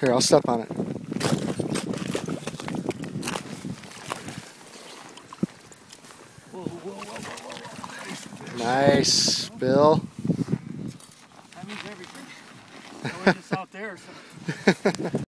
Here, I'll step on it. Whoa, whoa, whoa, whoa, whoa. Nice, Bill. That means everything. We're just out there. So.